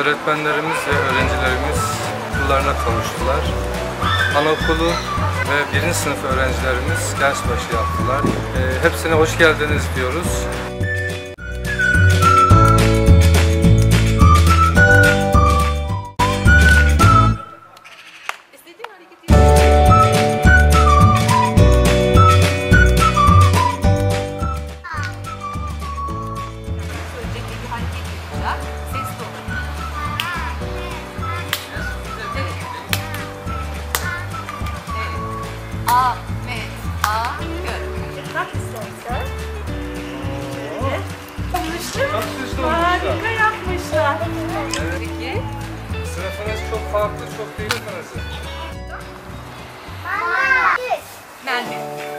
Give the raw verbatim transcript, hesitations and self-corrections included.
öğretmenlerimiz ve öğrencilerimiz okullarına kavuştular. Anaokulu ve birinci sınıf öğrencilerimiz gençbaşı yaptılar. E, hepsine hoş geldiniz diyoruz. Ahmet, A, Gök. Bak istersen. Evet. Yapmışlar. Harika yapmışlar. Evet. Peki. Sınıfınız çok farklı, çok değil sınıfınız. Melvin.